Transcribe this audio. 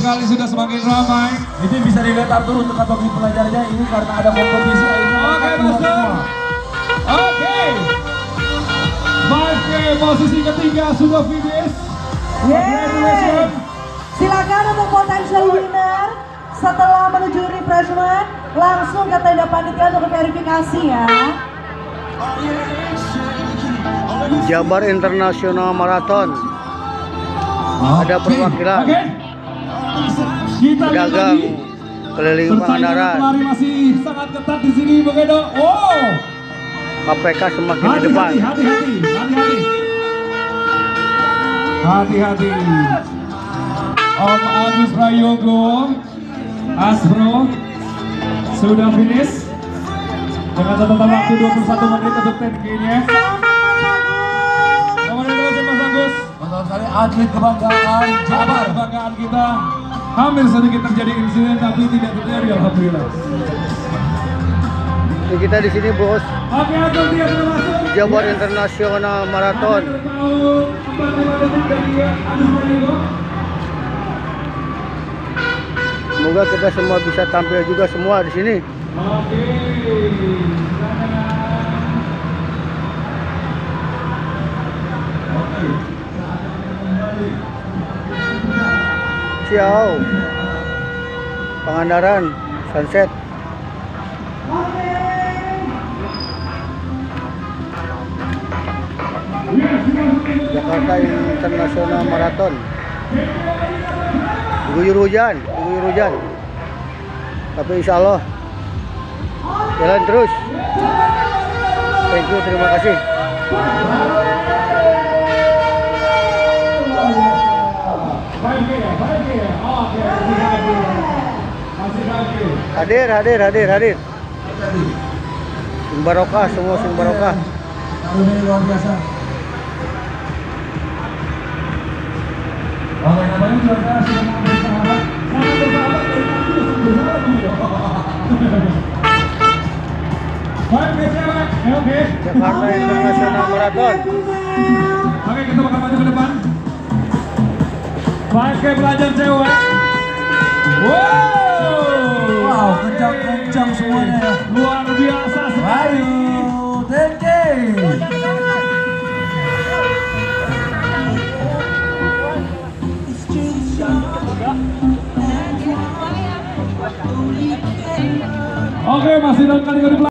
sekali sudah semakin ramai. Ini bisa dilihat Arthur untuk kategori pelajarnya ini karena ada kompetisi akhirnya. Oke, bosku. Oke. 5K posisi ketiga sudah finish. Congratulations. Silakan untuk potential winner setelah menuju refreshment langsung ke tenda panitia untuk verifikasi ya. Jabar International Marathon. Ada perwakilan pedagang keliling Pangandaran. Masih sangat ketat di sini, begitu. Oh, KPK semakin di depan. Hati-hati. Om Agus Prayogo, Asbro sudah finish dengan catatan waktu 21 menit untuk 10K-nya. Congratulations Mas Agus. Betul sekali, atlet kebanggaan Jabar. Kebanggaan kita. Hampir sedikit terjadi insiden tapi tidak terjadi, alhamdulillah. Kita di sini bos. Oke, atlet dia sudah masuk. Jabar International Marathon. Semoga kita semua bisa tampil juga semua di sini. Oke. Ciao. Pangandaran Sunset. Jakarta International Marathon. Diguyur hujan. Tapi insya Allah jalan terus. Thank you, terima kasih. Hadir. Sing barokah, semua sing barokah. Luar biasa. Oke, namanya juga sudah mau bersahabat. Sangat bersahabat dari tadi bersahabat dulu. Baik, cewek. Oke. Jakarta International Marathon. Oke, kita bakal maju ke depan. 5K pelajar cewek. Wow, kencang semuanya ya. Luar biasa sekali. Ayo, thank you. Oke, masih dalam kategori